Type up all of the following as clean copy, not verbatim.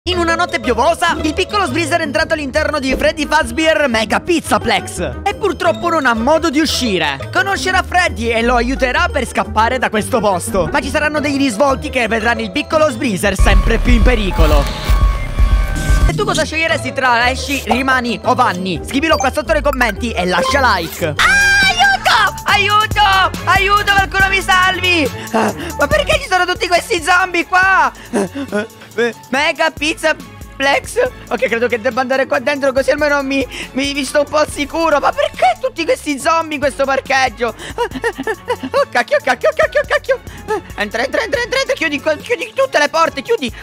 In una notte piovosa, il piccolo Sbreezer è entrato all'interno di Freddy Fazbear Mega Pizzaplex e purtroppo non ha modo di uscire. Conoscerà Freddy e lo aiuterà per scappare da questo posto, ma ci saranno dei risvolti che vedranno il piccolo Sbreezer sempre più in pericolo. E tu cosa sceglieresti tra esci, rimani o vanni? Scrivilo qua sotto nei commenti e lascia like. Aiuto! Aiuto, qualcuno mi salvi! Ma perché ci sono tutti questi zombie qua? Mega Pizzaplex. Ok, credo che debba andare qua dentro, così almeno mi sto un po' al sicuro. Ma perché tutti questi zombie in questo parcheggio? Oh cacchio. Entra. Chiudi tutte le porte, chiudi.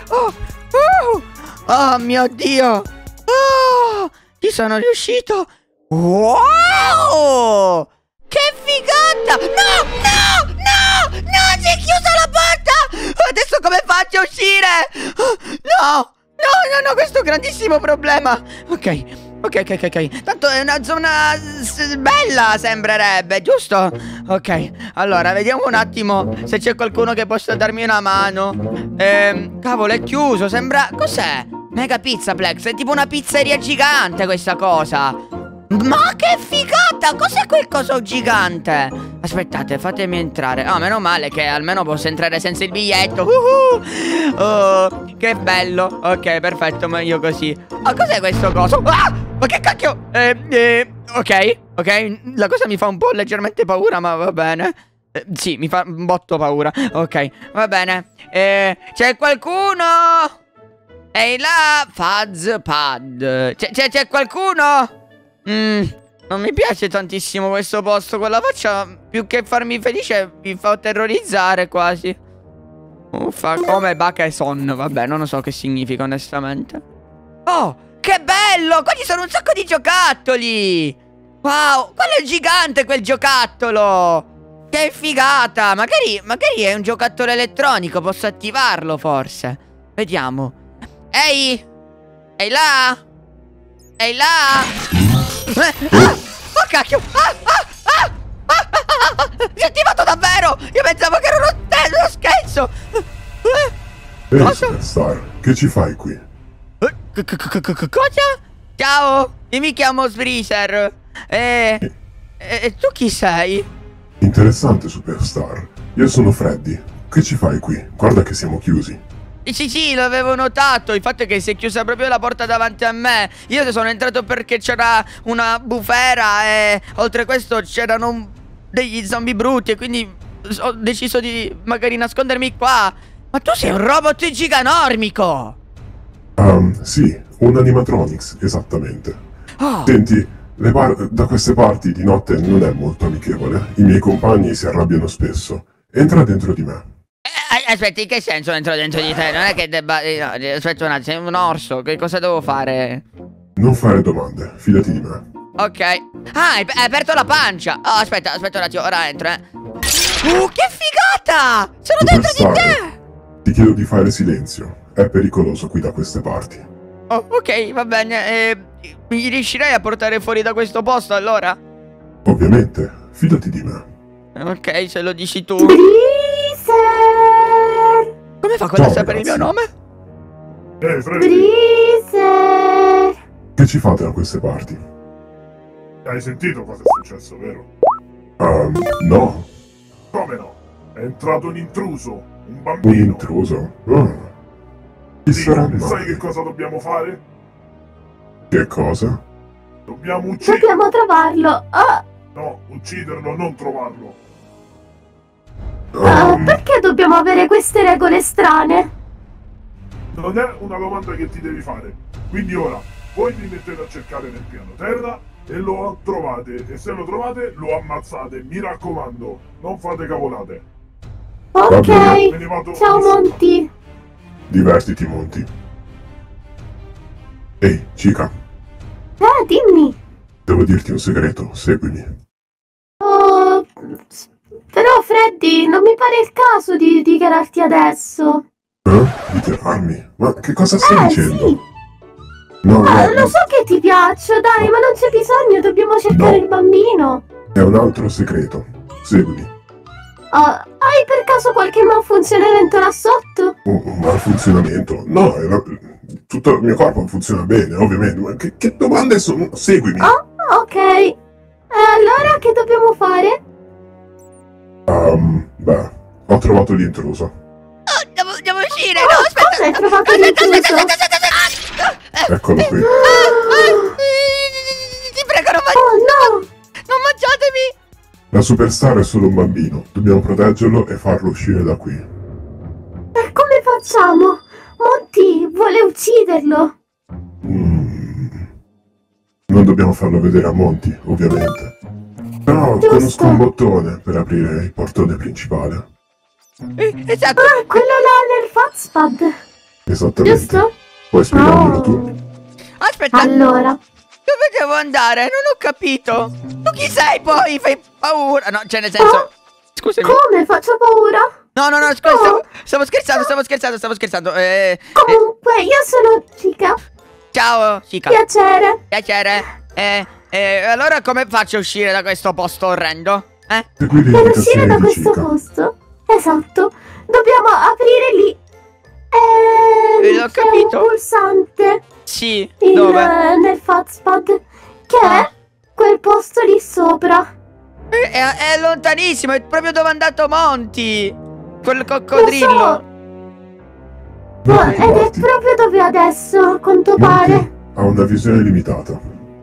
Oh mio Dio. Oh, ci sono riuscito. Wow! Che figata! No! Si è chiusa la porta! Adesso come faccio a uscire? No, questo è un grandissimo problema. Ok. Tanto è una zona bella, sembrerebbe, giusto? Ok, allora, vediamo un attimo se c'è qualcuno che possa darmi una mano. Cavolo, è chiuso, sembra... Cos'è? Mega Pizzaplex, è tipo una pizzeria gigante questa cosa. Ma che figata! Cos'è quel coso gigante? Aspettate, fatemi entrare. Meno male che almeno posso entrare senza il biglietto. Oh, che bello. Ok, perfetto, meglio così. Cos'è questo coso? Ma che cacchio? Ok. La cosa mi fa un po' leggermente paura, ma va bene. Sì, mi fa un botto paura. Ok, va bene. C'è qualcuno? Ehi là, Fazpad. C'è qualcuno? Non mi piace tantissimo questo posto. Quella faccia, più che farmi felice, mi fa terrorizzare quasi. Uffa, come Bakeson. Vabbè, non lo so che significa onestamente. Oh, che bello! Qua ci sono un sacco di giocattoli. Wow, quello è gigante quel giocattolo. Che figata. Magari è un giocattolo elettronico. Posso attivarlo forse. Vediamo. Ehi là. Oh cacchio! Si è attivato davvero! Io pensavo che era uno scherzo! Ehi, Superstar, che ci fai qui? Cosa? Ciao! Io mi chiamo Sbreezer. E tu chi sei? Interessante, Superstar. Io sono Freddy. Che ci fai qui? Guarda che siamo chiusi. Sì, l'avevo notato. Il fatto è che si è chiusa proprio la porta davanti a me. Io sono entrato perché c'era una bufera e oltre a questo c'erano degli zombie brutti e quindi ho deciso di magari nascondermi qua. Ma tu sei un robot giganormico! Sì, un animatronics, esattamente. Senti, da queste parti di notte non è molto amichevole. I miei compagni si arrabbiano spesso. Entra dentro di me. Aspetta, in che senso entro dentro di te? Non è che debba... No, aspetta un attimo, sei un orso, che cosa devo fare? Non fare domande, fidati di me. Ok. Hai aperto la pancia. Aspetta un attimo, ora entro, che figata! Sono dentro di te! Ti chiedo di fare silenzio, è pericoloso qui da queste parti. Oh, ok, va bene. Mi riuscirei a portare fuori da questo posto allora? Ovviamente, fidati di me. Ok, se lo dici tu. Come fa quello a sapere il mio nome? Sbreezer! Che ci fate da queste parti? Hai sentito cosa è successo, vero? No. Come no? È entrato un intruso, un Un bambino. intruso? Chi Sì, sarà? sai che cosa dobbiamo fare? Che cosa? Dobbiamo ucciderlo. Dobbiamo trovarlo. No, ucciderlo, non trovarlo. Perché dobbiamo avere queste regole strane? Non è una domanda che ti devi fare. Quindi ora, voi vi mettete a cercare nel piano terra e lo trovate. E se lo trovate, lo ammazzate. Mi raccomando, non fate cavolate. Ok. Me ne vado Ciao adesso. Monty. Divertiti, Monty. Ehi, Chica, Dimmi. devo dirti un segreto, seguimi. Però Freddy, non mi pare il caso di dichiararti adesso. Dichiararmi? Ma che cosa stai dicendo? Sì. No, Lo so che ti piaccio, dai, ma non c'è bisogno, dobbiamo cercare il bambino. È un altro segreto. Seguimi. Hai per caso qualche malfunzionamento là sotto? Un malfunzionamento? No, tutto il mio corpo funziona bene, ovviamente. Ma che domande sono? Seguimi. Oh, ok. Allora che dobbiamo fare? Beh, ho trovato l'intruso. Oh, devo uscire, no, aspetta. Cosa hai trovato Aspetta, l'intruso? aspetta. Eccolo qui. Ti prego, Oh no! non mangiatemi. La Superstar è solo un bambino. Dobbiamo proteggerlo e farlo uscire da qui. E come facciamo? Monty vuole ucciderlo. Non dobbiamo farlo vedere a Monty, ovviamente. Però Giusto. conosco un bottone per aprire il portone principale. Esatto. Ah, quello là nel Fazpad. Esattamente. Giusto? Puoi spiegarmelo Oh. tu? Aspetta, Allora, dove devo andare? Non ho capito. Tu chi sei poi? Fai paura. No, cioè nel senso... Scusami. come faccio paura? No, scusa, Oh. stavo scherzando. Comunque, io sono Chica. Ciao, Chica. Piacere. Piacere. Allora come faccio a uscire da questo posto orrendo? Segui le Per uscire indicazioni da di questo Chica. posto, esatto, dobbiamo aprire lì. L'ho C'è capito. un pulsante Sì, dove? nel Fazpad che Ah. è quel posto lì sopra. È lontanissimo, è proprio dove è andato Monty. Quel Lo coccodrillo. so, Non ed è preoccuparti. proprio dove adesso, a quanto pare. Monty ha una visione limitata.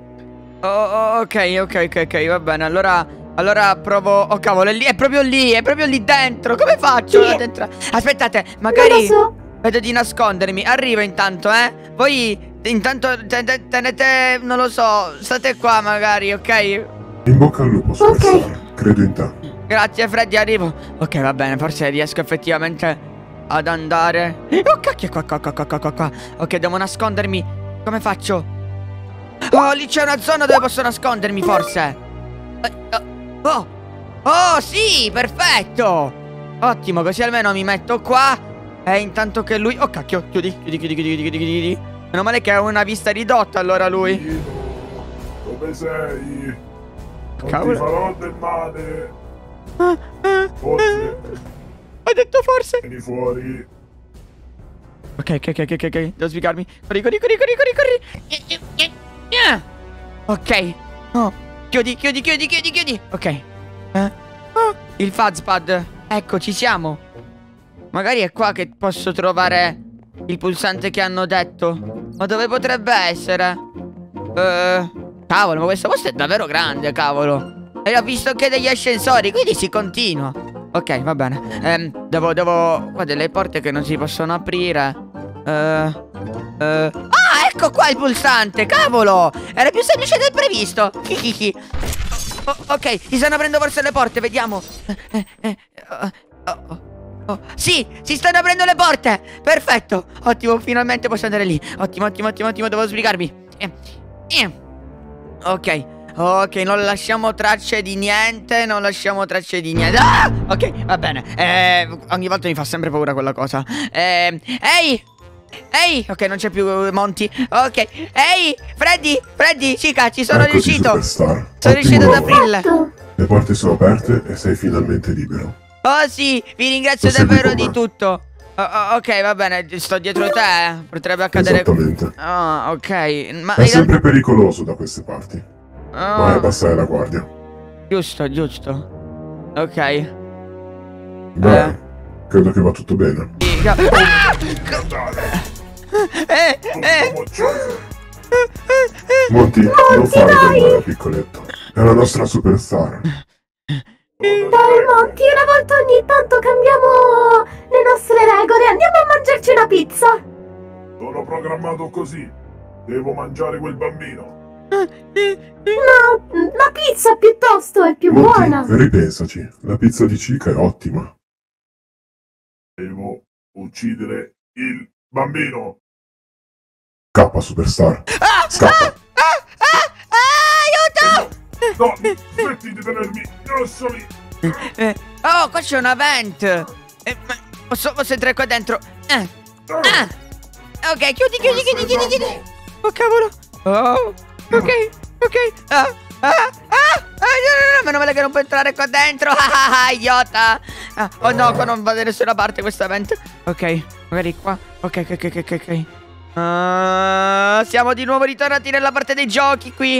Ok, va bene. Allora provo. Oh cavolo, è proprio lì dentro. Come faccio Sì. ad entrare? Aspettate, Non lo magari so. vedo di nascondermi. Arrivo intanto, Voi intanto tenete, non lo so, state qua magari, ok? In bocca al lupo, Superstar. Credo in te. Grazie Freddy, arrivo. Ok, va bene, forse riesco effettivamente ad andare. Oh cacchio, qua. Ok, devo nascondermi. Come faccio? Oh, lì c'è una zona dove posso nascondermi, forse. Oh, sì, perfetto. Ottimo, così almeno mi metto qua. E intanto che lui... Oh cacchio, chiudi. Meno male che ha una vista ridotta allora lui. Bambino, dove sei? Non Cavolo. ti farò del male. Ah. Forse Ho detto forse. vieni fuori. Ok, devo sbrigarmi. Corri. Ok. Oh, chiudi. Ok. Oh, il Fazpad. Ecco, ci siamo. Magari è qua che posso trovare il pulsante che hanno detto. Ma dove potrebbe essere? Cavolo, ma questo posto è davvero grande, cavolo. E ho visto che degli ascensori, quindi si continua. Ok, va bene. Devo... Qua delle porte che non si possono aprire. Ah, ecco qua il pulsante, cavolo! Era più semplice del previsto. Ok, si stanno aprendo forse le porte, vediamo. Sì, si stanno aprendo le porte. Perfetto, ottimo, finalmente posso andare lì. Ottimo, devo sbrigarmi. Ok, non lasciamo tracce di niente. Ah! Ok, va bene. Ogni volta mi fa sempre paura quella cosa. Ehi, ok, non c'è più Monty. Ok, ehi, Freddy, Chica, ci sono Eccoci, riuscito. Superstar. Sono riuscito ad Ottimo lavoro. aprirle. Le porte sono aperte e sei finalmente libero. Oh sì, vi ringrazio Lo segui davvero con di me. tutto. Ok, va bene, sto dietro te. Potrebbe accadere. Esattamente. Ah, ok. Ma È sempre pericoloso da queste parti. Vai a Ah, abbassare la guardia. giusto. Ok. Beh, credo che va tutto bene. Guardate, Eh. moccioso. Monty, non fare del male, piccoletto. È la nostra Superstar. Dai, Monty, una volta ogni tanto cambiamo le nostre regole. Andiamo a mangiarci una pizza. Sono programmato così. Devo mangiare quel bambino. No, la pizza piuttosto è più buona. Monty, ripensaci. La pizza di Chica è ottima. Devo uccidere il bambino. Scappa, Superstar. Scappa. Aiuto! No, smetti di tenermi grosso lì. Oh, qua c'è una vent. Ma posso entrare qua dentro? Ok, chiudi. Oh, cavolo. Oh, ok. No, meno male che non può entrare qua dentro. Idiota. Oh no, qua non va da nessuna parte questa vent. Ok, magari qua. Ok. Siamo di nuovo ritornati nella parte dei giochi qui.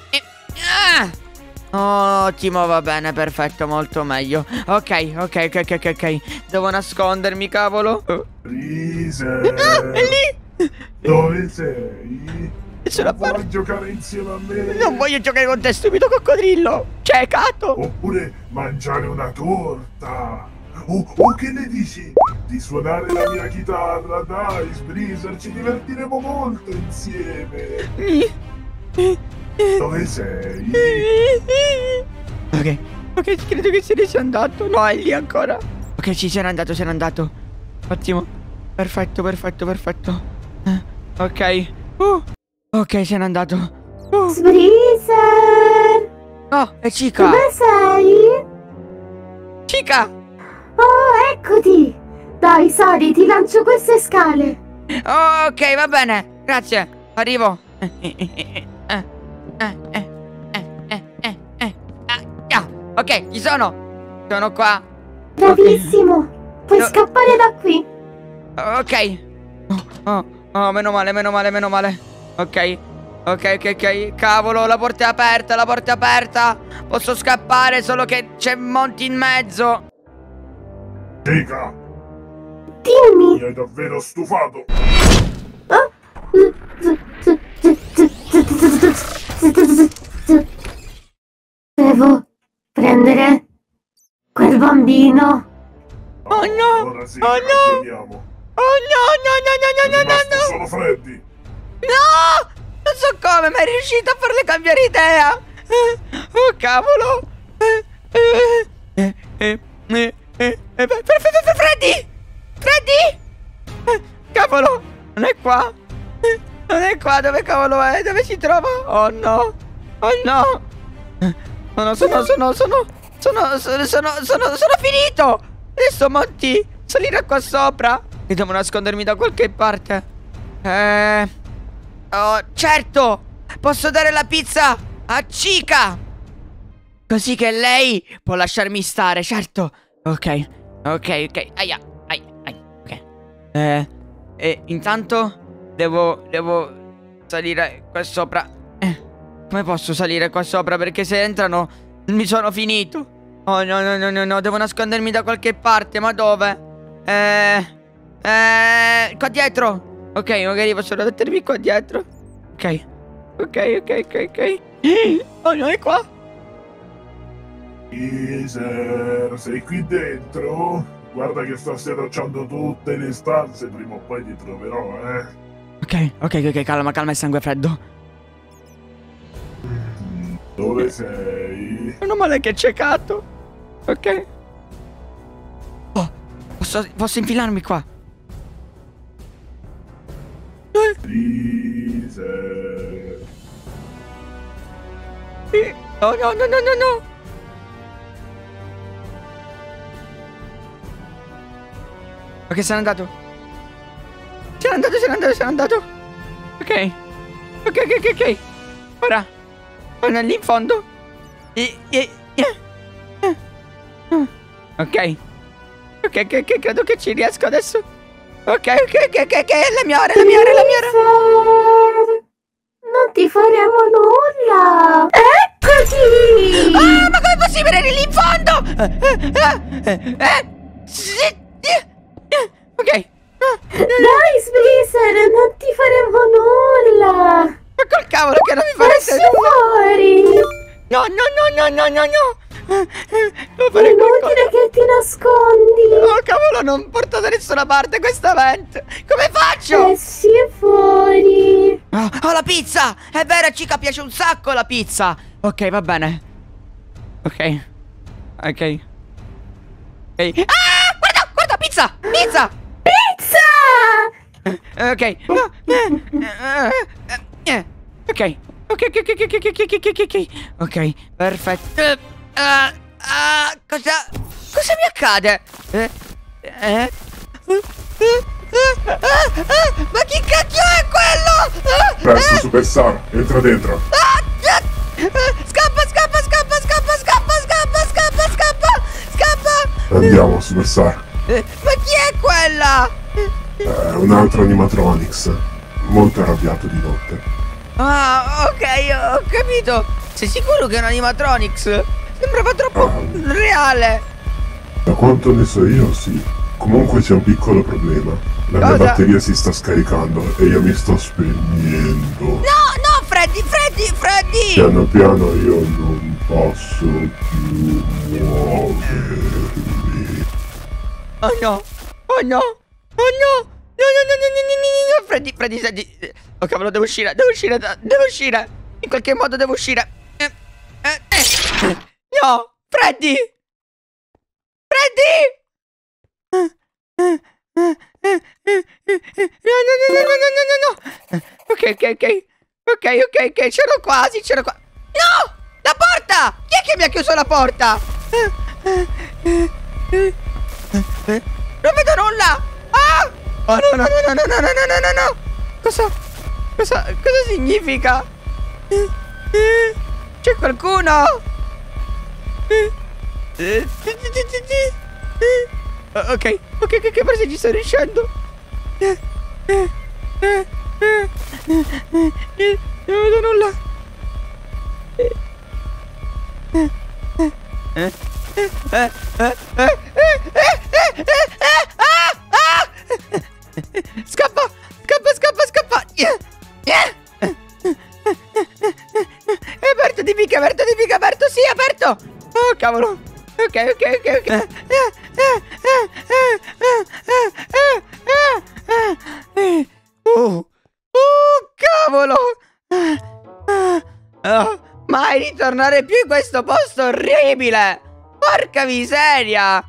Ottimo, va bene, perfetto, molto meglio. Ok. Devo nascondermi, cavolo. Freezer. È lì. Dove sei? Nessuna Vuoi parte. giocare insieme a me? Non voglio giocare con te, stupido coccodrillo. Ciecato. Oppure mangiare una torta? O che ne dici? Di suonare la mia chitarra, dai, Freezer, ci divertiremo molto insieme. Dove sei? Ok, credo che se ne sia andato. No, è lì ancora. Ok, sì, se n'è andato. Ottimo. Perfetto. Ok. Ok, se n'è andato. Freezer! Oh, è Chica. Dove sei? Chica. Oh, eccoti! Dai, sali, ti lancio queste scale. Ok, va bene. Grazie. Arrivo. Ok, ci sono. Sono qua. Bravissimo! Puoi No. scappare da qui. Ok. Oh, meno male. Ok. Cavolo, la porta è aperta. Posso scappare, solo che c'è Monty in mezzo. Chica, Dimmi! mi hai davvero stufato. Devo prendere quel bambino. Oh no! Ora sì, Oh no! ragioniamo. Oh no! Sono freddi. No! Non so come, ma è riuscito a farle cambiare idea. Oh, cavolo. Freddy! Cavolo! Non è qua! Dove cavolo è? Dove si trova? Oh no! Sono finito! Adesso Monty salirà qua sopra e devo nascondermi da qualche parte. Oh, certo! Posso dare la pizza a Chica! Così che lei può lasciarmi stare, certo. Ok. Aia. Ok. E intanto devo salire qua sopra. Come posso salire qua sopra? Perché se entrano mi sono finito. Oh no, devo nascondermi da qualche parte, ma dove? Qua dietro. Ok, magari posso mettermi qua dietro. Ok. Oh no, è qua. Freezer, sei qui dentro? Guarda che sto serracciando tutte le stanze, prima o poi ti troverò, Ok, calma, è sangue freddo. Dove sei? Meno male che è ciecato. Ok. Oh, posso infilarmi qua. Freezer. Oh no. Ok, se n'è andato. Ok. Ora lì in fondo. Ok, credo che ci riesco adesso. Ok, la mia ora. Freezer, non ti faremo nulla. Eccoti! Ma come è possibile? Eri lì in fondo! Ok. Dai, Freezer, non ti faremo nulla. Ma col cavolo che non mi fareste Esci fuori. No. Devo È fare qualcosa. inutile che ti nascondi. Oh cavolo, non porto da nessuna parte questa vent. Come faccio? Esci fuori. Oh, la pizza! È vero, a Chica piace un sacco la pizza. Ok, va bene. Ok. Guarda, pizza! Pizza! Ok. Ok, perfetto. Cosa mi accade? Ma chi cacchio è quello? Presto, Superstar, entra dentro. Scappa! Andiamo, Superstar. Ma chi è quella? È un altro animatronics. molto arrabbiato di notte. Ah, ok, ho capito. Sei sicuro che è un animatronics? Sembrava troppo reale. Da quanto ne so io, sì. Comunque c'è un piccolo problema. La mia Cosa? batteria si sta scaricando e io mi sto spegnendo. No, Freddy. Piano piano io non posso più muovermi. Oh no. Freddy, senti. Oh cavolo, devo uscire. In qualche modo devo uscire. No, Freddy. No. Ok, c'ero quasi. No! La porta! Chi è che mi ha chiuso la porta? Non vedo nulla! Ah! Oh no! Cosa significa? C'è qualcuno? Ok, forse ci sto riuscendo. Non vedo nulla. Scappa! È aperto di mica, aperto, sì, aperto! Oh, cavolo! Ok. Cavolo! Mai ritornare più in questo posto orribile! Porca miseria!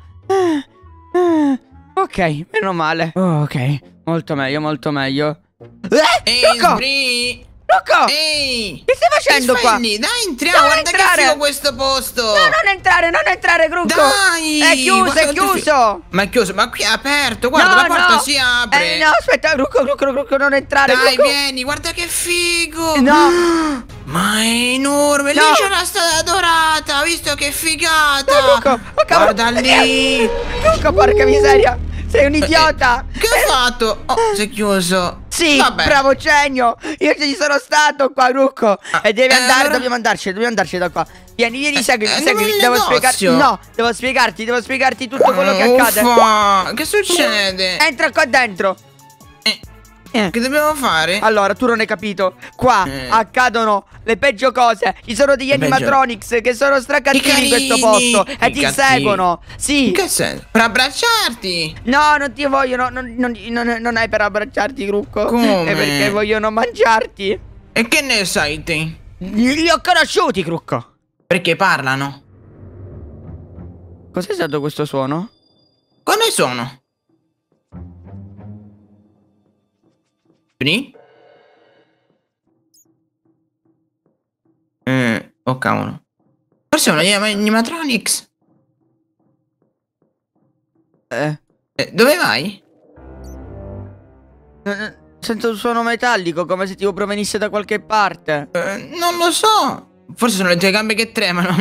Ok, meno male. Oh, ok, molto meglio. Ehi, Rocco! Sbri! Rocco! Ehi! Che stai facendo qua? Dai, entriamo, Non guarda entrare! che figo questo posto! No, non entrare, Grucco! Dai! È chiuso, guarda è quanto chiuso! Ma è chiuso, ma qui è aperto, guarda, No, la porta no. si apre! No, aspetta, Grucco, non entrare, Dai, Grucco! vieni, guarda che figo! No! Ma è enorme, No. lì c'è la strada dorata, visto che figata! No, Grucco! Oh, cavolo! Guarda lì! Grucco, porca miseria! Sei un idiota! Che ho fatto? Oh, si è chiuso! Sì, Vabbè. bravo genio! Io ci sono stato qua, Grucco! E devi andare, allora- dobbiamo andarci da qua. Vieni, seguimi, andiamo nel devo negozio. devo spiegarti tutto quello che accade. Uffa, che succede? Entra qua dentro. Che dobbiamo fare? Allora, tu non hai capito. Qua accadono le peggio cose. Ci sono degli Le peggio- animatronics che sono stracattivi in questo carini, posto e i ti cattivi. seguono. Sì. Che senso? Per abbracciarti? No, non ti vogliono. Non è per abbracciarti, Grucco. Come? È perché vogliono mangiarti. E che ne sai te? Li ho conosciuti, Grucco. Perché parlano? Cos'è stato questo suono? Come sono? Sbri? Oh cavolo. Forse è un animatronics. Dove vai? Sento un suono metallico, come se tipo provenisse da qualche parte. Non lo so. Forse sono le tue gambe che tremano.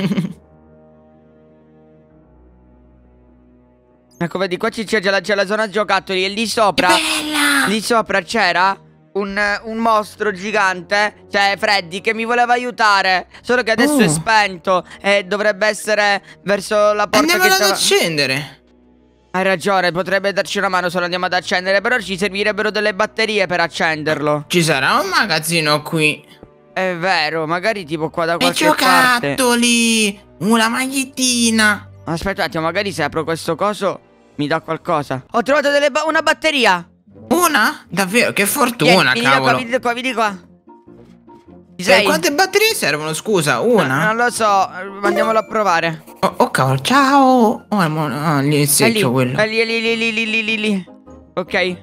Ecco, vedi, qua c'è la zona giocattoli e lì sopra. Bella! Lì sopra c'era un mostro gigante, cioè Freddy, che mi voleva aiutare. Solo che adesso è spento e dovrebbe essere verso la porta Andiamolo che ad stava... accendere. Hai ragione, potrebbe darci una mano se lo andiamo ad accendere. Però ci servirebbero delle batterie per accenderlo. Ci sarà un magazzino qui. È vero, magari tipo qua da E qualche parte. giocattoli. Una magliettina. Aspetta un attimo, magari se apro questo coso mi dà qualcosa. Ho trovato una batteria. Una? Davvero? Che fortuna, Vieni cavolo. vieni qua. Ci sei? Quante batterie servono, scusa? Una? Non lo so, andiamolo a provare. Oh cavolo, ciao. Oh, lì è il secchio quello. È lì. Ok.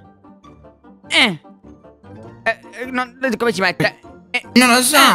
Come si mette? Non lo so.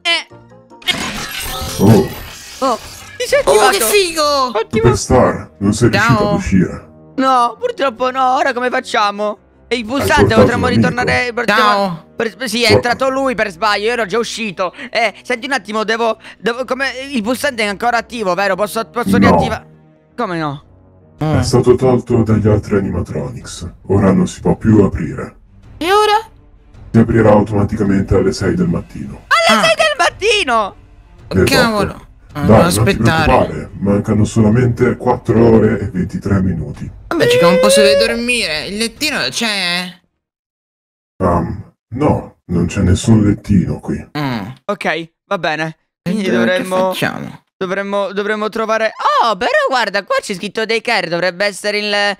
Oh, Oh, ti sei Oh, attivato? che figo. Ottimo. Superstar, non sei riuscito Ciao. ad uscire. No, purtroppo no, ora come facciamo? E il pulsante portato potremmo un amico. ritornare. Ciao. Sì, è entrato lui per sbaglio, io ero già uscito. Senti un attimo, devo come il pulsante è ancora attivo, vero? Posso No. riattivare? Come no? È stato tolto dagli altri animatronics. Ora non si può più aprire. E ora? Si aprirà automaticamente alle 6 del mattino. Alle 6 del mattino! Esatto. Cavolo. Dai, Devo non ti aspettare. preoccupare, mancano solamente 4 ore e 23 minuti. Vabbè, che non posso dormire. Il lettino c'è? No, non c'è nessun lettino qui. Ok, va bene. Quindi Che facciamo? dovremmo trovare... Oh, però guarda, qua c'è scritto daycare, dovrebbe essere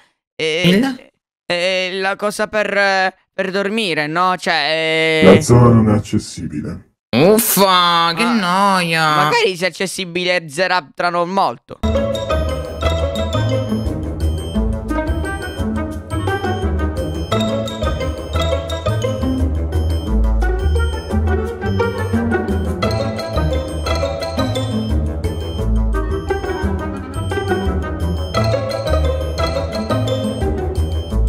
la cosa per dormire, no? Cioè... La zona non è accessibile. Uffa, che noia. Magari se è accessibile zera tra non molto.